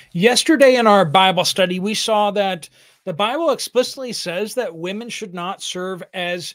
Yesterday in our Bible study, we saw that the Bible explicitly says that women should not serve as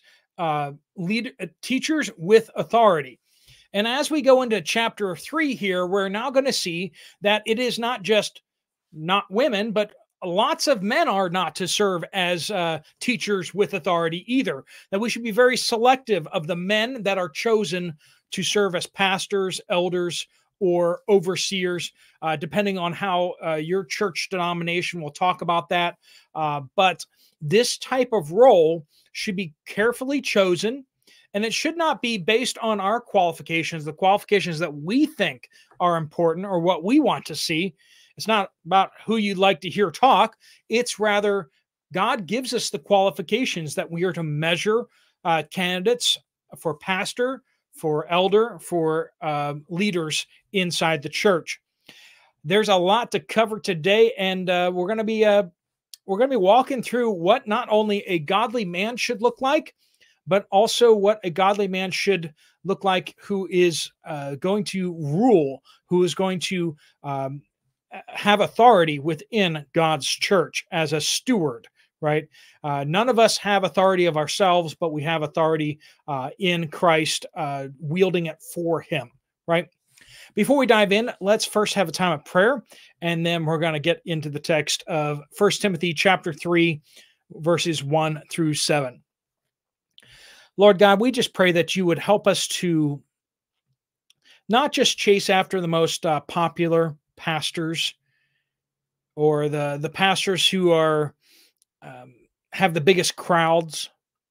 teachers with authority. And as we go into chapter 3 here, we're now going to see that it is not just not women, but lots of men are not to serve as teachers with authority either. That we should be very selective of the men that are chosen to serve as pastors, elders, or overseers, depending on how your church denomination will talk about that. But this type of role should be carefully chosen, and it should not be based on our qualifications, the qualifications that we think are important or what we want to see. It's not about who you'd like to hear talk. It's rather God gives us the qualifications that we are to measure candidates for pastor, for elder, for leaders inside the church. There's a lot to cover today, and we're going to be walking through what not only a godly man should look like, but also what a godly man should look like who is going to rule, who is going to have authority within God's church as a steward, right? None of us have authority of ourselves, but we have authority in Christ, wielding it for him, right? Before we dive in, let's first have a time of prayer, and then we're going to get into the text of 1 Timothy chapter 3, verses 1 through 7. Lord God, we just pray that you would help us to not just chase after the most popular pastors or the pastors who are have the biggest crowds,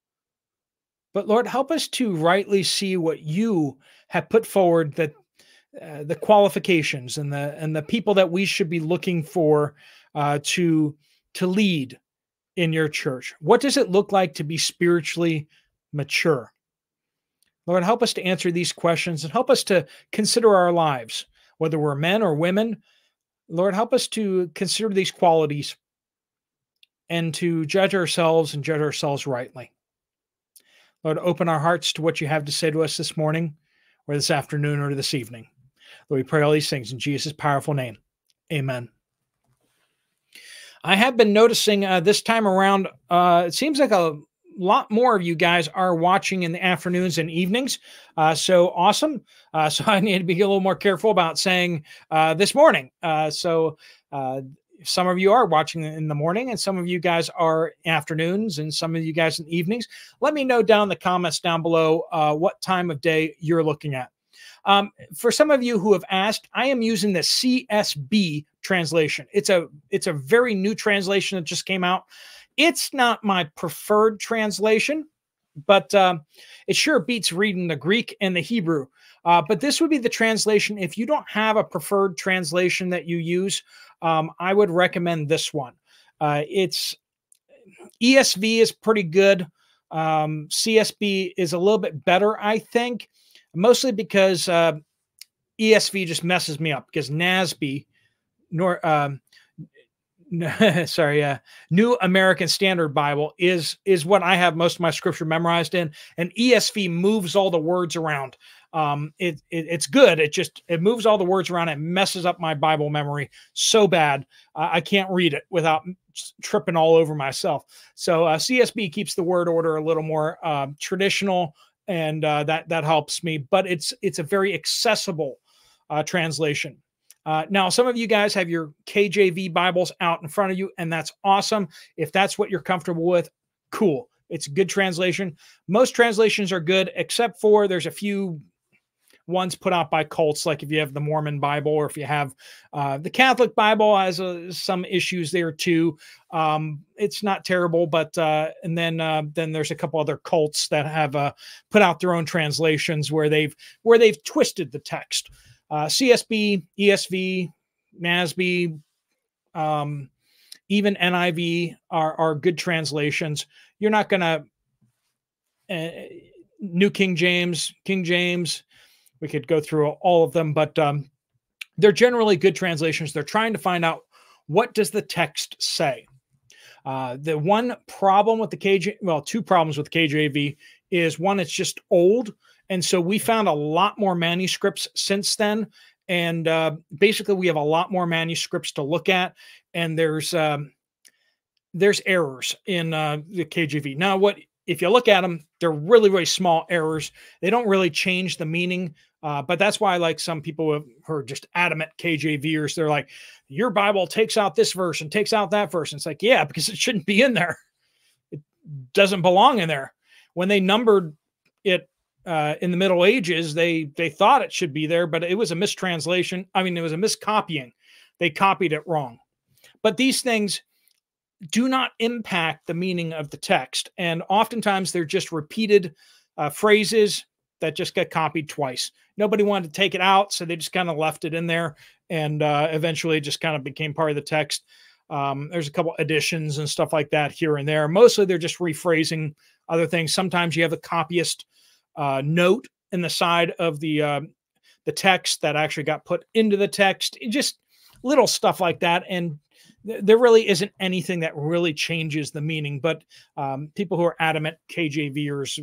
but Lord, help us to rightly see what you have put forward, that the qualifications and the people that we should be looking for to lead in your church. What does it look like to be spiritually mature? Lord, help us to answer these questions and help us to consider our lives, whether we're men or women. Lord, help us to consider these qualities and to judge ourselves rightly. Lord, open our hearts to what you have to say to us this morning or this afternoon or this evening. Lord, we pray all these things in Jesus' powerful name. Amen. I have been noticing this time around, it seems like a lot more of you guys are watching in the afternoons and evenings. So awesome. So I need to be a little more careful about saying this morning. Some of you are watching in the morning, and some of you guys are afternoons, and some of you guys in the evenings. Let me know down in the comments down below what time of day you're looking at. For some of you who have asked, I am using the CSB translation. It's a very new translation that just came out. It's not my preferred translation, but it sure beats reading the Greek and the Hebrew. But this would be the translation. If you don't have a preferred translation that you use, I would recommend this one. It's ESV is pretty good. CSB is a little bit better, I think, mostly because ESV just messes me up, because NASB, New American Standard Bible is what I have most of my scripture memorized in, and ESV moves all the words around. It's good. It moves all the words around. It messes up my Bible memory so bad. I can't read it without tripping all over myself. So CSB keeps the word order a little more traditional, and that helps me. But it's a very accessible translation. Now, some of you guys have your KJV Bibles out in front of you, and that's awesome. If that's what you're comfortable with, cool. It's a good translation. Most translations are good, except for there's a few ones put out by cults, like if you have the Mormon Bible, or if you have the Catholic Bible has some issues there too. It's not terrible, but and then there's a couple other cults that have put out their own translations where they've twisted the text. CSB, ESV, NASB, even NIV are good translations. You're not going to New King James. We could go through all of them, but they're generally good translations. They're trying to find out, what does the text say? The one problem with two problems with the KJV is, one, it's just old. And so we found a lot more manuscripts since then. And basically, we have a lot more manuscripts to look at, and there's errors in the KJV. Now, what if you look at them? They're really, really small errors. They don't really change the meaning. But that's why, like, some people who are just adamant KJVers, they're like, your Bible takes out this verse and takes out that verse. And it's like, yeah, because it shouldn't be in there. It doesn't belong in there. When they numbered it in the Middle Ages, they thought it should be there, but it was a mistranslation. I mean, it was a miscopying. They copied it wrong. But these things do not impact the meaning of the text. And oftentimes they're just repeated phrases that just get copied twice. Nobody wanted to take it out, so they just kind of left it in there, and eventually it just kind of became part of the text. There's a couple additions and stuff like that here and there. Mostly they're just rephrasing other things. Sometimes you have a copyist note in the side of the text that actually got put into the text. Just little stuff like that. And there really isn't anything that really changes the meaning. But people who are adamant KJVers,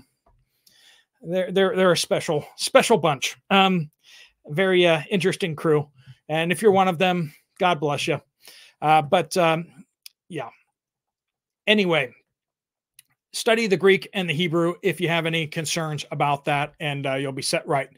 they're a special bunch. Very interesting crew. And if you're one of them, God bless you. Yeah. Anyway, study the Greek and the Hebrew if you have any concerns about that, and you'll be set right.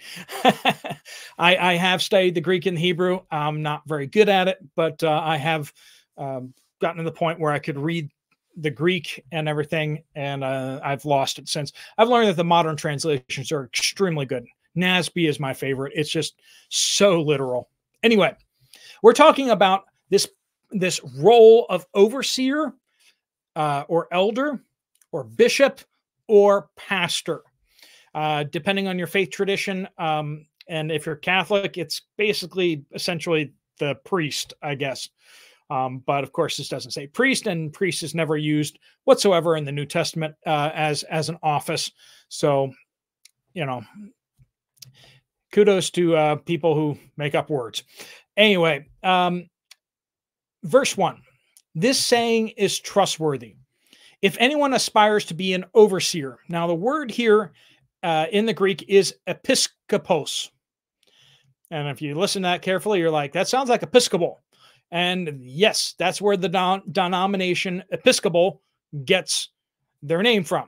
I have studied the Greek and the Hebrew. I'm not very good at it, but I have gotten to the point where I could read the Greek and everything, and I've lost it since. I've learned that the modern translations are extremely good. NASB is my favorite. It's just so literal. Anyway, we're talking about this role of overseer or elder or bishop or pastor, depending on your faith tradition. And if you're Catholic, it's basically essentially the priest, I guess. But of course, this doesn't say priest, and priest is never used whatsoever in the New Testament as an office. So, kudos to people who make up words. Anyway, verse 1, this saying is trustworthy. If anyone aspires to be an overseer. Now, the word here in the Greek is episkopos. And if you listen to that carefully, you're like, that sounds like Episcopal. And yes, that's where the denomination Episcopal gets their name from.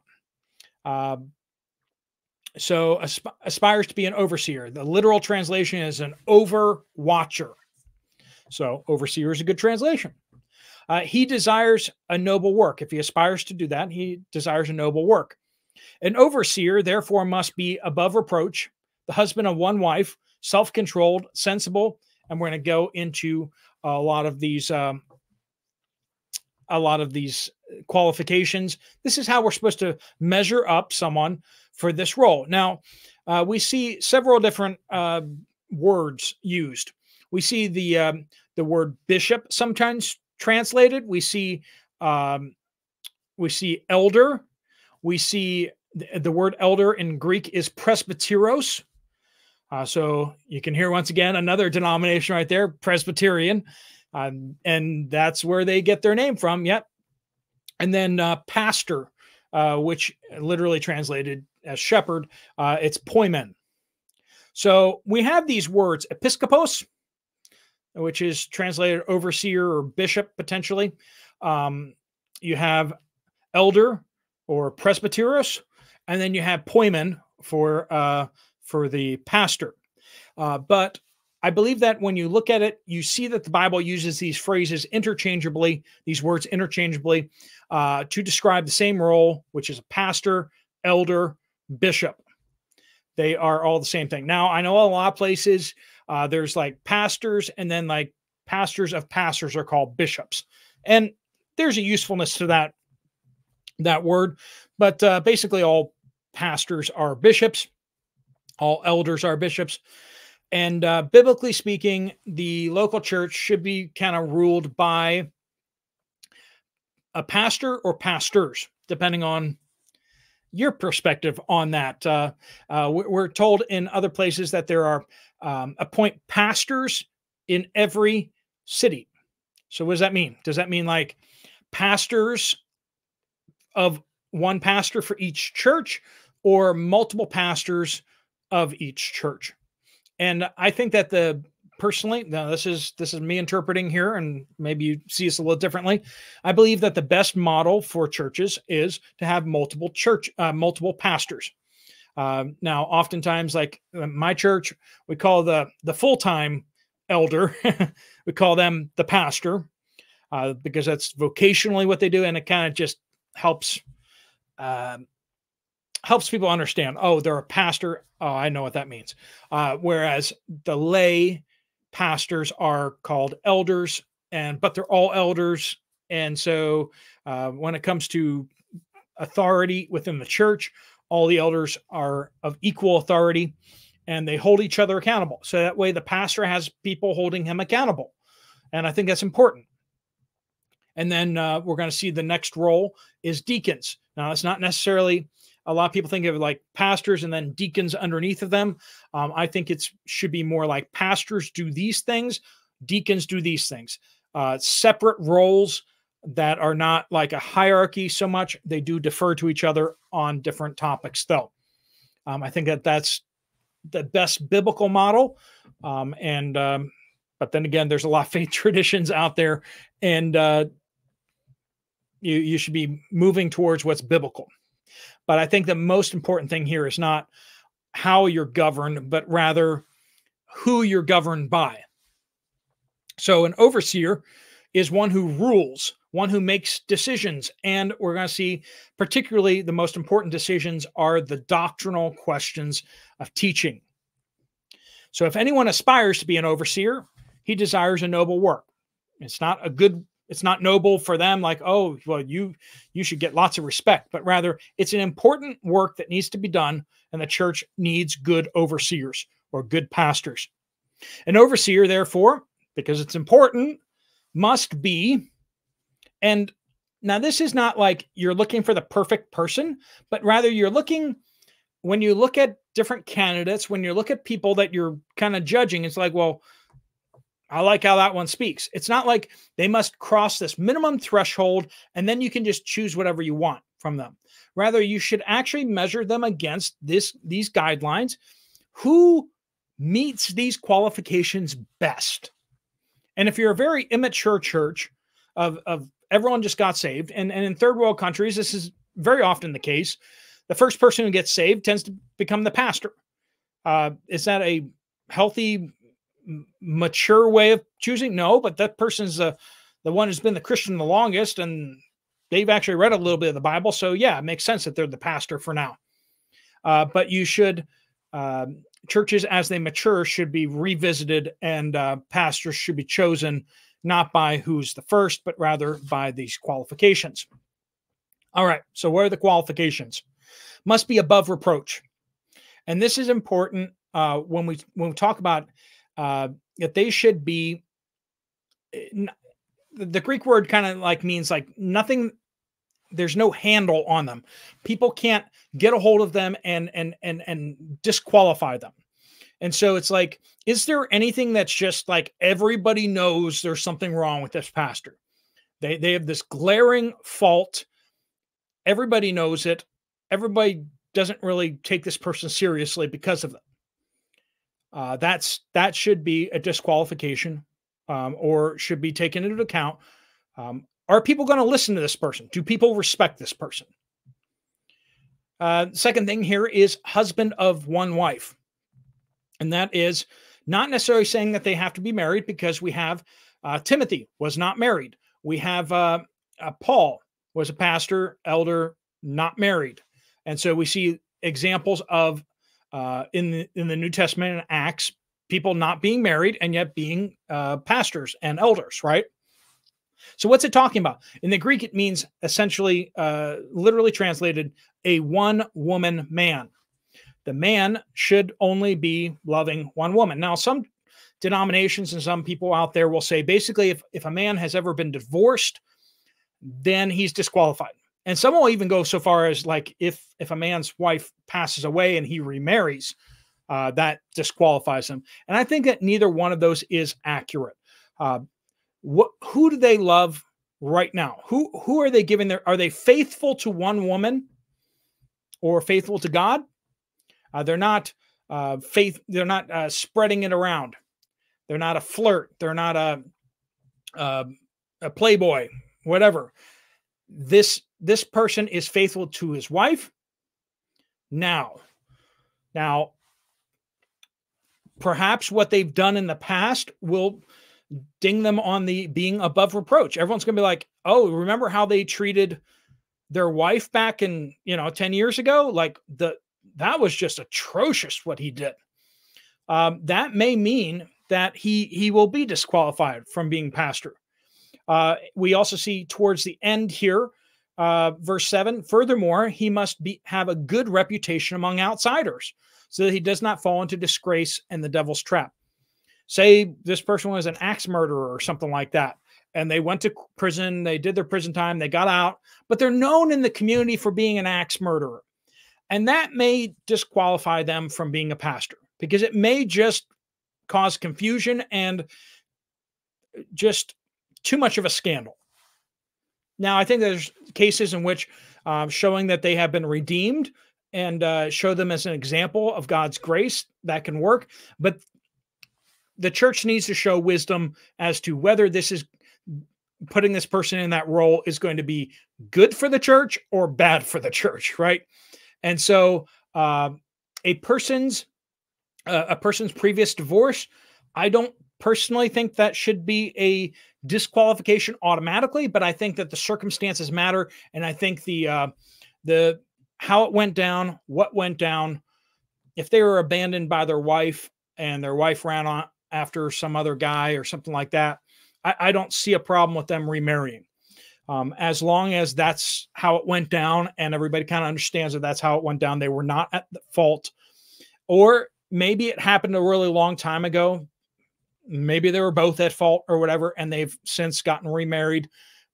So aspires to be an overseer. The literal translation is an overwatcher. So overseer is a good translation. He desires a noble work. If he aspires to do that, he desires a noble work. An overseer, therefore, must be above reproach, the husband of one wife, self-controlled, sensible. And we're going to go into a lot of these qualifications. This is how we're supposed to measure up someone for this role. Now, we see several different words used. We see the word bishop sometimes translated. We see elder. We see the word elder in Greek is presbyteros. So you can hear once again another denomination right there, Presbyterian, and that's where they get their name from. Yep. And then pastor, which literally translated as shepherd, it's poimen. So we have these words, episkopos, which is translated overseer or bishop potentially. You have elder or presbyteros, and then you have poimen for the pastor. But I believe that when you look at it, you see that the Bible uses these phrases interchangeably, these words interchangeably, to describe the same role, which is a pastor, elder, bishop. They are all the same thing. Now, I know a lot of places there's like pastors, and then like pastors of pastors are called bishops. And there's a usefulness to that word, but basically all pastors are bishops. All elders are bishops. And biblically speaking, the local church should be kind of ruled by a pastor or pastors, depending on your perspective on that. We're told in other places that there are appoint pastors in every city. So what does that mean? Does that mean like pastors of one pastor for each church, or multiple pastors of each church? And I think that personally, now this is me interpreting here, and maybe you see this a little differently. I believe that the best model for churches is to have multiple pastors. Now, oftentimes, like my church, we call the full time elder, we call them the pastor, because that's vocationally what they do, and it kind of just helps uh, helps people understand. Oh, they're a pastor. Oh, I know what that means. Whereas the lay pastors are called elders, but they're all elders, and so when it comes to authority within the church, all the elders are of equal authority, and they hold each other accountable. So that way, the pastor has people holding him accountable, and I think that's important. And then we're going to see the next role is deacons. Now, it's not necessarily, a lot of people think of like pastors and then deacons underneath of them. I think it should be more like pastors do these things, deacons do these things. Separate roles that are not like a hierarchy so much. They do defer to each other on different topics, though. I think that that's the best biblical model. But then again, there's a lot of faith traditions out there, and you should be moving towards what's biblical. But I think the most important thing here is not how you're governed, but rather who you're governed by. So an overseer is one who rules, one who makes decisions. And we're going to see particularly the most important decisions are the doctrinal questions of teaching. So if anyone aspires to be an overseer, he desires a noble work. It's not noble for them like, oh, well, you should get lots of respect, but rather it's an important work that needs to be done, and the church needs good overseers or good pastors. An overseer, therefore, because it's important, must be, and now this is not like you're looking for the perfect person, but rather when you look at different candidates, when you look at people that you're kind of judging, it's like, well, I like how that one speaks. It's not like they must cross this minimum threshold and then you can just choose whatever you want from them. Rather, you should actually measure them against these guidelines. Who meets these qualifications best? And if you're a very immature church of everyone just got saved, and in third world countries, this is very often the case, the first person who gets saved tends to become the pastor. Is that a healthy, mature way of choosing? No, but that person's the one who's been the Christian the longest, and they've actually read a little bit of the Bible. So yeah, it makes sense that they're the pastor for now. But you should, churches as they mature should be revisited, and pastors should be chosen not by who's the first, but rather by these qualifications. All right. So what are the qualifications? Must be above reproach. And this is important when we talk about that they should be, the Greek word kind of like means like nothing, there's no handle on them. People can't get a hold of them and disqualify them. And so it's like, is there anything that's just like everybody knows there's something wrong with this pastor? They have this glaring fault. Everybody knows it. Everybody doesn't really take this person seriously because of it. That should be a disqualification, or should be taken into account. Are people going to listen to this person? Do people respect this person? Second thing here is husband of one wife. And that is not necessarily saying that they have to be married, because we have Timothy was not married. We have Paul was a pastor, elder, not married. And so we see examples of in the New Testament and Acts, people not being married and yet being pastors and elders, right? So what's it talking about? In the Greek, it means essentially, literally translated, a one-woman man. The man should only be loving one woman. Now, some denominations and some people out there will say, basically, if a man has ever been divorced, then he's disqualified. And some will even go so far as like, if a man's wife passes away and he remarries, that disqualifies him. And I think that neither one of those is accurate. Who do they love right now? Who are they giving are they faithful to one woman or faithful to God? They're not faith. They're not spreading it around. They're not a flirt. They're not uh, a playboy, whatever. This person is faithful to his wife now. Now, perhaps what they've done in the past will ding them on the being above reproach. Everyone's going to be like, "Oh, remember how they treated their wife back in, 10 years ago? Like that was just atrocious what he did." That may mean that he will be disqualified from being pastor. We also see towards the end here, verse 7, furthermore, he must have a good reputation among outsiders so that he does not fall into disgrace and the devil's trap. Say this person was an axe murderer or something like that, and they went to prison, they did their prison time, they got out, but they're known in the community for being an axe murderer. And that may disqualify them from being a pastor because it may just cause confusion and just too much of a scandal. Now, I think there's cases in which showing that they have been redeemed and show them as an example of God's grace that can work. But the church needs to show wisdom as to whether this is putting this person in that role is going to be good for the church or bad for the church, right? And so a person's previous divorce, I don't personally think that should be a disqualification automatically, but I think that the circumstances matter, and I think the how it went down, what went down, if they were abandoned by their wife and their wife ran on after some other guy or something like that, I don't see a problem with them remarrying. As long as that's how it went down and everybody kind of understands that that's how it went down, they were not at the fault. Or maybe it happened a really long time ago. Maybe they were both at fault or whatever, and they've since gotten remarried,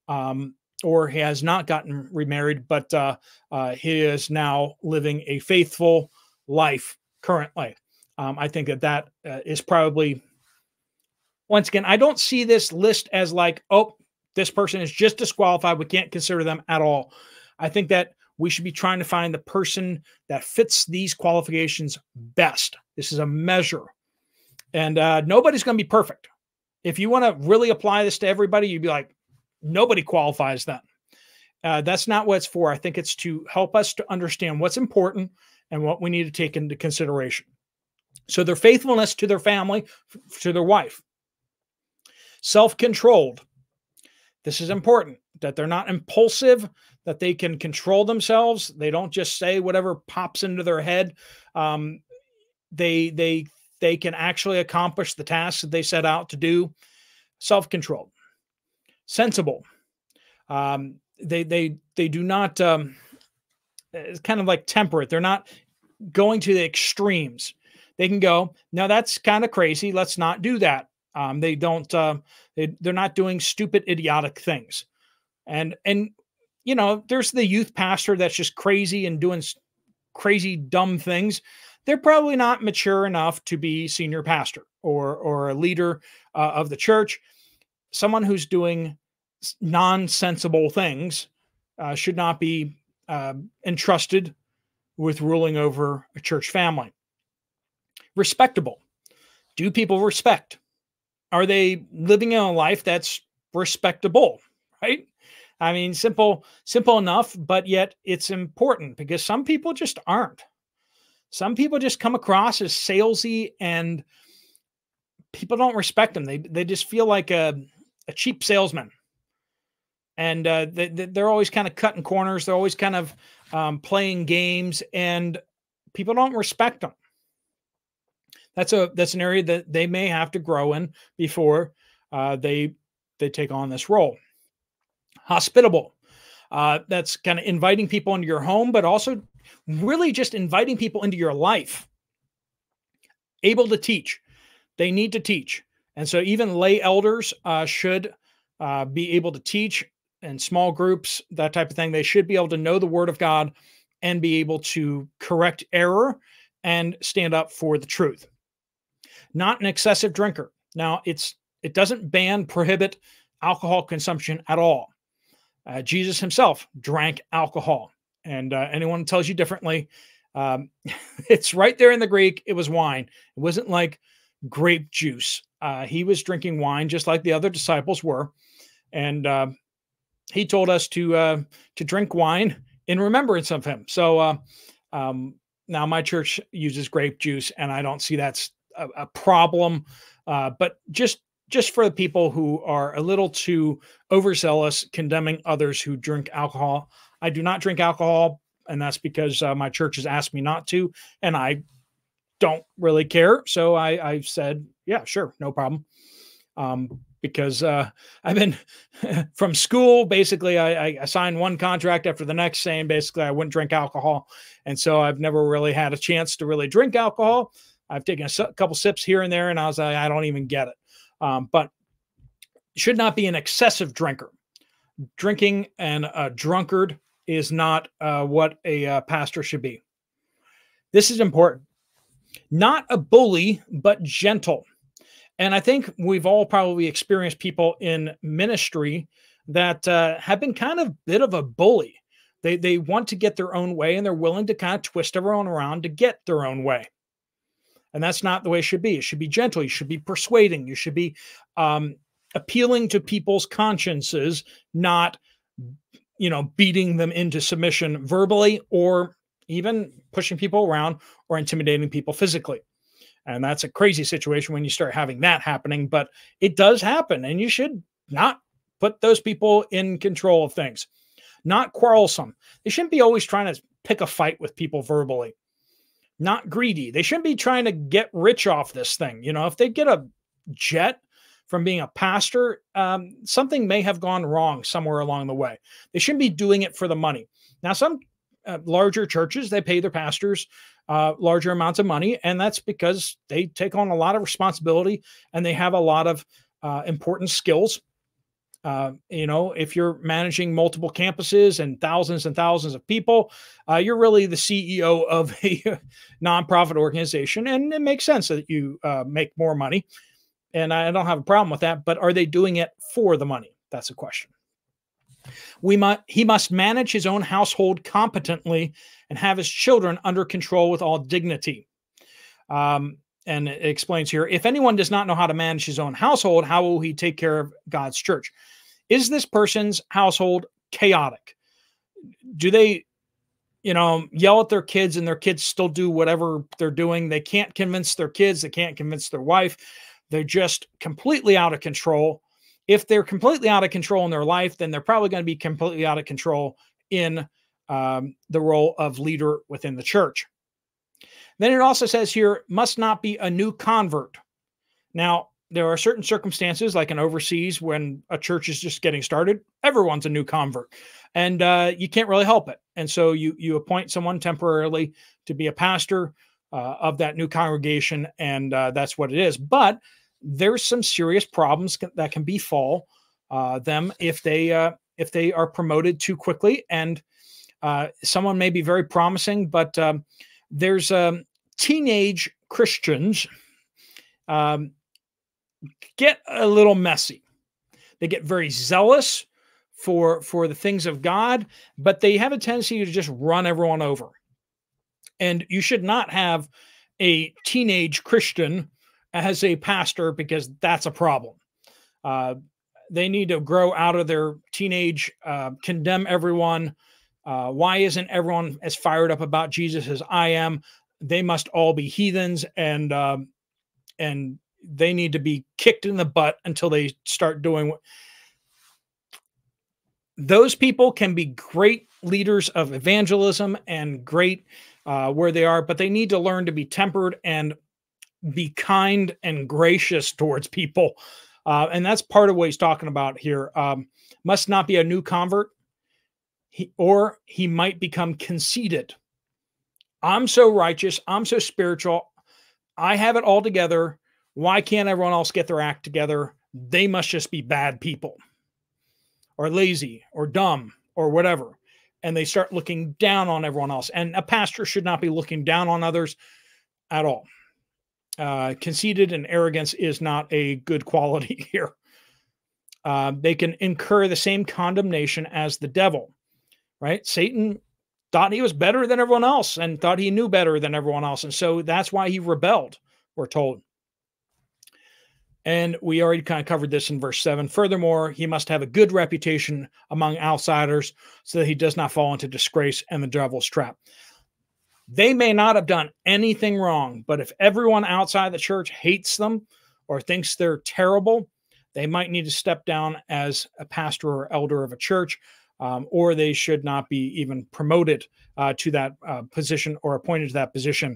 or he has not gotten remarried, but he is now living a faithful life currently. I think that is probably, once again, I don't see this list as like, oh, this person is just disqualified, we can't consider them at all. I think that we should be trying to find the person that fits these qualifications best. This is a measure. And nobody's going to be perfect. If you want to really apply this to everybody, you'd be like, nobody qualifies then. That's not what it's for. I think it's to help us to understand what's important and what we need to take into consideration. So their faithfulness to their family, to their wife. Self-controlled. This is important, that they're not impulsive, that they can control themselves. They don't just say whatever pops into their head. They can actually accomplish the tasks that they set out to do. Self-controlled, sensible. They do not, it's kind of like temperate. They're not going to the extremes. They can go, no, that's kind of crazy. Let's not do that. They don't, they're not doing stupid, idiotic things. And, there's the youth pastor that's just crazy and doing crazy, dumb things. They're probably not mature enough to be senior pastor or a leader of the church. Someone who's doing nonsensible things should not be entrusted with ruling over a church family. Respectable. Do people respect? Are they living in a life that's respectable, right? I mean, simple enough, but yet it's important because some people just aren't. Some people just come across as salesy and people don't respect them. They just feel like a cheap salesman. And they're always kind of cutting corners. They're always kind of playing games, and people don't respect them. That's an area that they may have to grow in before they take on this role. Hospitable. That's kind of inviting people into your home, but also really just inviting people into your life. Able to teach. They need to teach. And so even lay elders should be able to teach in small groups, that type of thing. They should be able to know the word of God and be able to correct error and stand up for the truth. Not an excessive drinker. Now, it doesn't prohibit alcohol consumption at all. Jesus himself drank alcohol. And anyone who tells you differently Um, it's right there in the Greek. It was wine. It wasn't like grape juice. He was drinking wine just like the other disciples were. And he told us to drink wine in remembrance of him. So now my church uses grape juice, and I don't see that's a problem. But just for the people who are a little too overzealous, condemning others who drink alcohol. I do not drink alcohol, and that's because my church has asked me not to, and I don't really care. So I said, yeah, sure, no problem. Because I've been from school, basically, I signed one contract after the next saying basically I wouldn't drink alcohol. And so I've never really had a chance to really drink alcohol. I've taken a couple sips here and there, and I was like, I don't even get it. But should not be an excessive drinker. Drinking and a drunkard is not what a pastor should be. This is important. Not a bully, but gentle. And I think we've all probably experienced people in ministry that have been kind of bit of a bully. They want to get their own way, and they're willing to kind of twist everyone around to get their own way. And that's not the way it should be. It should be gentle. You should be persuading. You should be appealing to people's consciences, not, beating them into submission verbally, or even pushing people around or intimidating people physically. And that's a crazy situation when you start having that happening, but it does happen, and you should not put those people in control of things. Not quarrelsome. They shouldn't be always trying to pick a fight with people verbally. Not greedy. They shouldn't be trying to get rich off this thing. If they get a jet from being a pastor, something may have gone wrong somewhere along the way. They shouldn't be doing it for the money. Now, some larger churches, they pay their pastors larger amounts of money, and that's because they take on a lot of responsibility and they have a lot of important skills. If you're managing multiple campuses and thousands of people, you're really the CEO of a nonprofit organization, and it makes sense that you make more money. And I don't have a problem with that, but are they doing it for the money? That's a question. He must manage his own household competently and have his children under control with all dignity. And it explains here, if anyone does not know how to manage his own household, how will he take care of God's church? Is this person's household chaotic? Do they, yell at their kids and their kids still do whatever they're doing? They can't convince their kids. They can't convince their wife. They're just completely out of control. If they're completely out of control in their life, then they're probably going to be completely out of control in the role of leader within the church. Then it also says here, must not be a new convert. Now, there are certain circumstances, like in overseas, when a church is just getting started, everyone's a new convert, and you can't really help it. And so you appoint someone temporarily to be a pastor of that new congregation, and that's what it is. But there's some serious problems that can befall them if they are promoted too quickly. And someone may be very promising, but there's teenage Christians get a little messy. They get very zealous for the things of God, but they have a tendency to just run everyone over. And you should not have a teenage Christian as a pastor, because that's a problem. They need to grow out of their teenage, condemn everyone. Why isn't everyone as fired up about Jesus as I am? They must all be heathens, and they need to be kicked in the butt until they start doing what. Those people can be great leaders of evangelism and great where they are, but they need to learn to be tempered and be kind and gracious towards people. And that's part of what he's talking about here. Must not be a new convert, or he might become conceited. I'm so righteous. I'm so spiritual. I have it all together. Why can't everyone else get their act together? They must just be bad people, or lazy, or dumb, or whatever. And they start looking down on everyone else. And a pastor should not be looking down on others at all. Conceited and arrogance is not a good quality here. They can incur the same condemnation as the devil, right? Satan thought he was better than everyone else and thought he knew better than everyone else. And so that's why he rebelled, we're told. And we already kind of covered this in verse 7. Furthermore, he must have a good reputation among outsiders so that he does not fall into disgrace and the devil's trap. They may not have done anything wrong, but if everyone outside the church hates them or thinks they're terrible, they might need to step down as a pastor or elder of a church, or they should not be even promoted to that position or appointed to that position.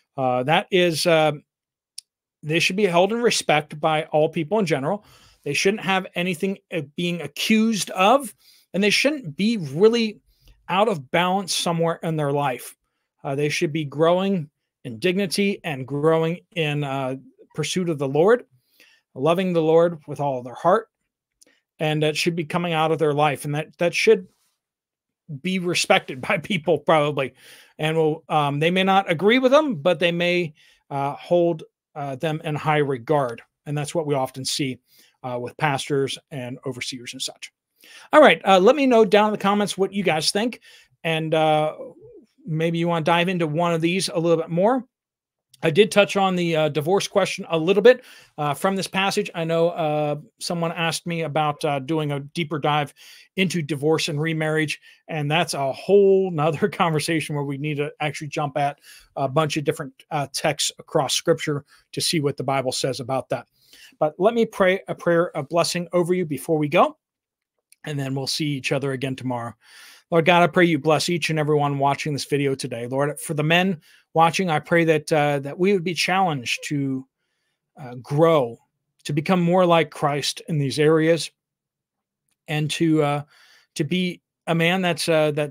They should be held in respect by all people in general. They shouldn't have anything being accused of, and they shouldn't be really out of balance somewhere in their life. They should be growing in dignity and growing in pursuit of the Lord, loving the Lord with all of their heart, and that should be coming out of their life, and that should be respected by people probably. And they may not agree with them, but they may hold them in high regard. And that's what we often see with pastors and overseers and such. All right. Let me know down in the comments what you guys think. And maybe you want to dive into one of these a little bit more. I did touch on the divorce question a little bit from this passage. I know someone asked me about doing a deeper dive into divorce and remarriage, and that's a whole nother conversation where we need to actually jump at a bunch of different texts across Scripture to see what the Bible says about that. But let me pray a prayer of blessing over you before we go, and then we'll see each other again tomorrow. Lord God, I pray you bless each and everyone watching this video today. Lord, for the men watching, I pray that we would be challenged to grow, to become more like Christ in these areas, and to be a man that's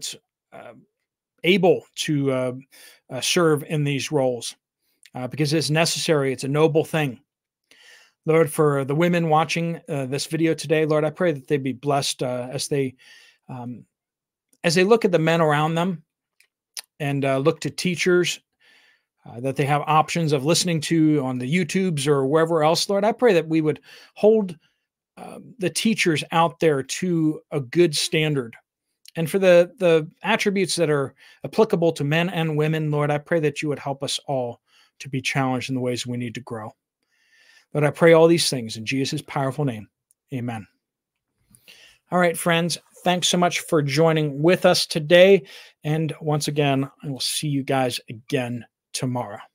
able to serve in these roles because it's necessary. It's a noble thing. Lord, for the women watching this video today, Lord, I pray that they be blessed as they look at the men around them and look to teachers that they have options of listening to on the YouTubes or wherever else. Lord, I pray that we would hold the teachers out there to a good standard. And for the attributes that are applicable to men and women, Lord, I pray that you would help us all to be challenged in the ways we need to grow. Lord, I pray all these things in Jesus' powerful name. Amen. All right, friends, thanks so much for joining with us today. And once again, I will see you guys again tomorrow.